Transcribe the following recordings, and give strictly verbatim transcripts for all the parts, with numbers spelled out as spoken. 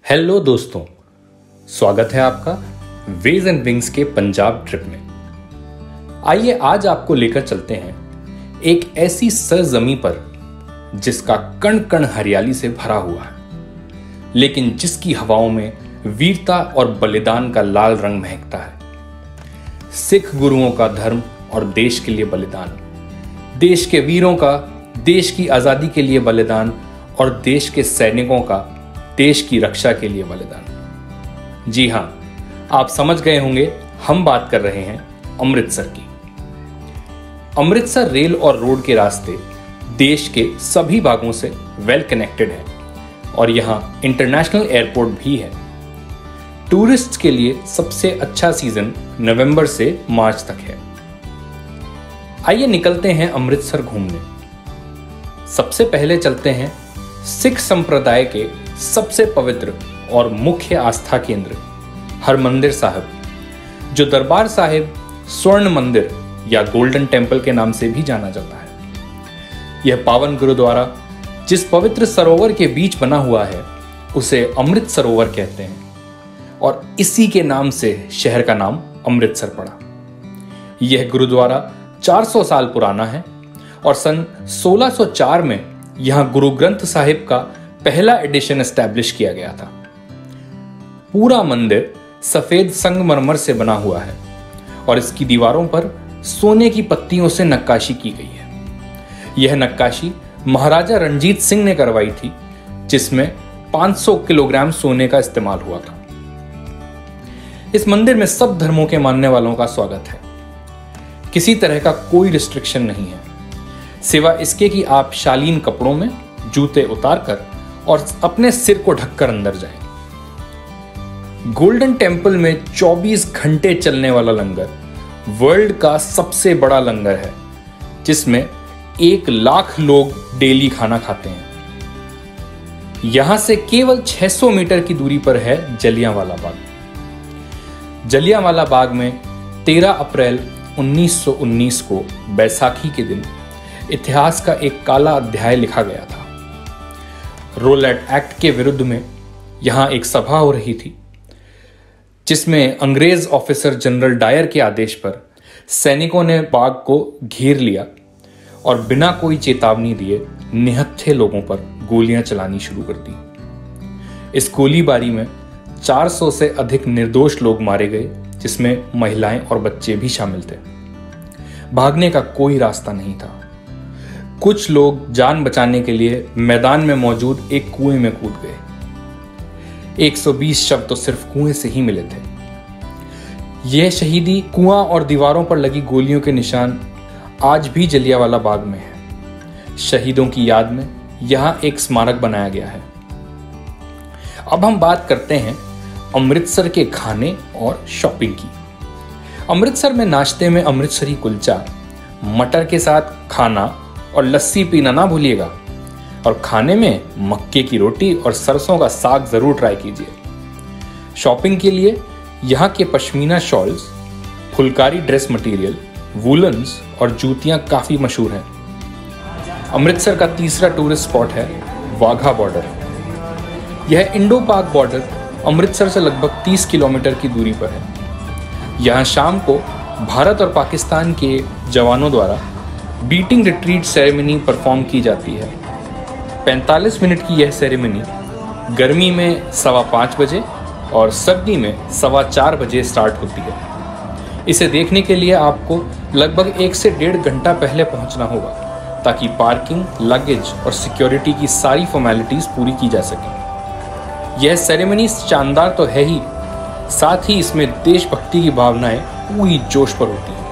Hello दोस्तों, स्वागत है आपका वेज एंड विंग्स के पंजाब ट्रिप में। आइए आज आपको लेकर चलते हैं एक ऐसी सरजमी पर जिसका कण कण हरियाली से भरा हुआ है, लेकिन जिसकी हवाओं में वीरता और बलिदान का लाल रंग महकता है। सिख गुरुओं का धर्म और देश के लिए बलिदान, देश के वीरों का देश की आजादी के लिए बलिदान और देश के सैनिकों का देश की रक्षा के लिए बलिदान। जी हां, आप समझ गए होंगे, हम बात कर रहे हैं अमृतसर की। अमृतसर रेल और रोड के रास्ते देश के सभी भागों से वेल कनेक्टेड है और यहां इंटरनेशनल एयरपोर्ट भी है। टूरिस्ट के लिए सबसे अच्छा सीजन नवंबर से मार्च तक है। आइए निकलते हैं अमृतसर घूमने। सबसे पहले चलते हैं सिख संप्रदाय के सबसे पवित्र और मुख्य आस्था केंद्र हरमंदिर साहिब, जो दरबार साहिब स्वर्ण मंदिर या गोल्डन टेम्पल के नाम से भी जाना जाता है। यह पावन गुरुद्वारा जिस पवित्र सरोवर के बीच बना हुआ है उसे अमृत सरोवर कहते हैं और इसी के नाम से शहर का नाम अमृतसर पड़ा। यह गुरुद्वारा चार सौ साल पुराना है और सन सोलह सौ चार में यहां गुरु ग्रंथ साहिब का पहला एडिशन एस्टैब्लिश किया गया था। पूरा मंदिर सफेद संगमरमर से बना हुआ है और इसकी दीवारों पर सोने की पत्तियों से नक्काशी की गई है। यह नक्काशी महाराजा रणजीत सिंह ने करवाई थी, जिसमें पाँच सौ किलोग्राम सोने का इस्तेमाल हुआ था। इस मंदिर में सब धर्मों के मानने वालों का स्वागत है। किसी तरह का कोई रिस्ट्रिक्शन नहीं है, सिवा इसके कि आप शालीन कपड़ों में जूते उतारकर और अपने सिर को ढककर अंदर जाएं। गोल्डन टेम्पल में चौबीस घंटे चलने वाला लंगर वर्ल्ड का सबसे बड़ा लंगर है, जिसमें एक लाख लोग डेली खाना खाते हैं। यहां से केवल छह सौ मीटर की दूरी पर है जलियांवाला बाग। जलियांवाला बाग में तेरह अप्रैल उन्नीस सौ उन्नीस को बैसाखी के दिन इतिहास का एक काला अध्याय लिखा गया था। रोलैट एक्ट के विरुद्ध में यहां एक सभा हो रही थी, जिसमें अंग्रेज ऑफिसर जनरल डायर के आदेश पर सैनिकों ने बाग को घेर लिया और बिना कोई चेतावनी दिए निहत्थे लोगों पर गोलियां चलानी शुरू कर दी। इस गोलीबारी में चार सौ से अधिक निर्दोष लोग मारे गए, जिसमें महिलाएं और बच्चे भी शामिल थे। भागने का कोई रास्ता नहीं था। कुछ लोग जान बचाने के लिए मैदान में मौजूद एक कुएं में कूद गए। एक सौ बीस शव तो सिर्फ कुएं से ही मिले थे। यह शहीदी कुआं और दीवारों पर लगी गोलियों के निशान आज भी जलियांवाला बाग में है। शहीदों की याद में यहां एक स्मारक बनाया गया है। अब हम बात करते हैं अमृतसर के खाने और शॉपिंग की। अमृतसर में नाश्ते में अमृतसरी कुलचा, मटर के साथ खाना और लस्सी पीना ना भूलिएगा। और खाने में मक्के की रोटी और सरसों का साग जरूर ट्राई कीजिए। शॉपिंग के लिए यहाँ के pashmina shawls, phulkari dress material, woolens और जूतियाँ काफ़ी मशहूर हैं। अमृतसर का तीसरा टूरिस्ट स्पॉट है वाघा बॉर्डर। यह इंडो पाक बॉर्डर अमृतसर से लगभग तीस किलोमीटर की दूरी पर है। यहाँ शाम को भारत और पाकिस्तान के जवानों द्वारा बीटिंग रिट्रीट सेरेमनी परफॉर्म की जाती है। पैंतालीस मिनट की यह सेरेमनी गर्मी में सवा पाँच बजे और सर्दी में सवा चार बजे स्टार्ट होती है। इसे देखने के लिए आपको लगभग एक से डेढ़ घंटा पहले पहुंचना होगा, ताकि पार्किंग, लगेज और सिक्योरिटी की सारी फॉर्मेलिटीज पूरी की जा सके। यह सेरेमनी शानदार तो है ही, साथ ही इसमें देशभक्ति की भावनाएं पूरी जोश पर होती हैं।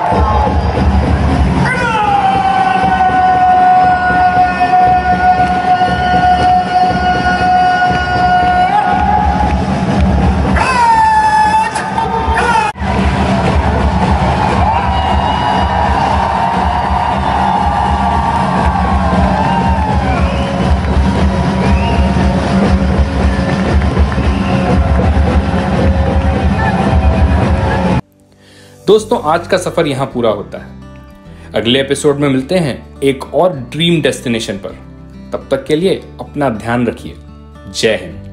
दोस्तों, आज का सफर यहां पूरा होता है। अगले एपिसोड में मिलते हैं एक और ड्रीम डेस्टिनेशन पर। तब तक के लिए अपना ध्यान रखिए। जय हिंद।